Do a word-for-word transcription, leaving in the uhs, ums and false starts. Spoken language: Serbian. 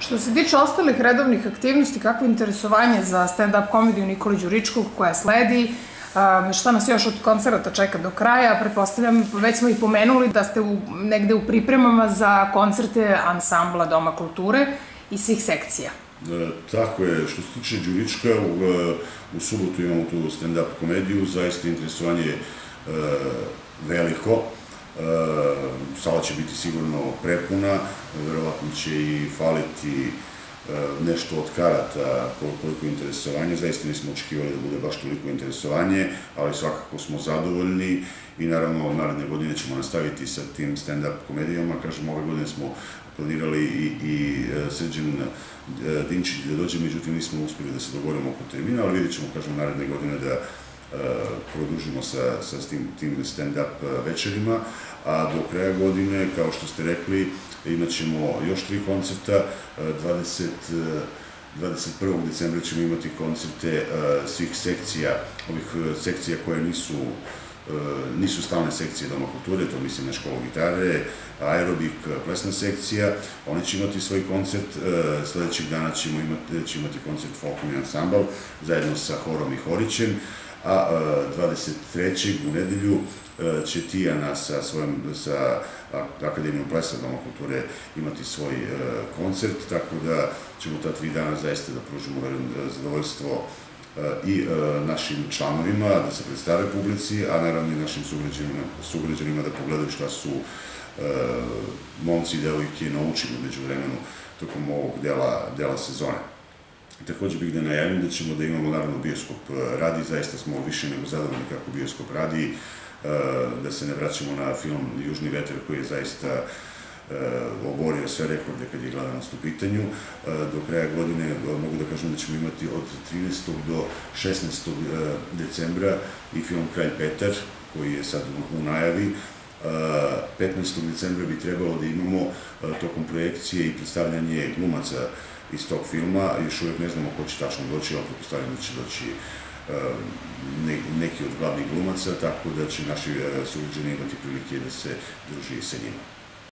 Što se tiče ostalih redovnih aktivnosti, kakvo interesovanje za stand-up komediju Nikole Đuričkog koja sledi, šta nas još od koncerata čeka do kraja? Pretpostavljam, već smo i pomenuli da ste negde u pripremama za koncerte ansambla Doma kulture i svih sekcija. Tako je, što se tiče Đurička, u subotu imamo tu stand-up komediju, zaista interesovanje je veliko. Sala će biti sigurno prepuna, verovatno će i faliti nešto od karata koliko interesovanje, zaista nismo očekivali da bude baš toliko interesovanje, ali svakako smo zadovoljni i naravno naredne godine ćemo nastaviti sa tim stand-up komedijama. Kažem, ove godine smo planirali i Srđan Dinčić da dođe, međutim nismo uspeli da se dogovorimo oko termina, ali vidjet ćemo, kažem, naredne godine da produžimo sa tim stand-up večerima, a do kraja godine, kao što ste rekli, imat ćemo još tri koncerta. dvadeset prvog decembra ćemo imati koncerte svih sekcija, ovih sekcija koje nisu nisu stalne sekcije Doma kulture, to mislim na školu gitare, aerobik, plesna sekcija. Oni će imati svoj koncert, sledećeg dana ćemo imati koncert Folkman ansambl zajedno sa Horom i Horićem, a dvadeset trećeg u nedelju će Tijana sa svojom, sa Akademijom plesa Doma kulture imati svoj koncert, tako da ćemo ta tri dana zaista da pružimo zadovoljstvo i našim članovima, da se predstave publici, a naravno i našim sugrađanima da pogledaju šta su momci i devojke naučili među vremenu tokom ovog dela sezone. Takođe bih da najavim da ćemo da imamo naravno bioskop radi, zaista smo više nego zadovoljni kako bioskop radi, da se ne vraćamo na film Južni vetar koji je zaista oborio sve rekorde kad je gledanost u pitanju. Do kraja godine mogu da kažem da ćemo imati od trinaestog do šesnaestog decembra i film Kralj Petar koji je sad u najavi. petnaestog decembra bi trebalo da imamo tokom projekcije i predstavljanje glumaca iz tog filma. Još uvek ne znamo ko će tačno doći, ali pretpostavljam da će doći neki od glavnih glumaca, tako da će naši sugrađani imati prilike da se druži sa njima.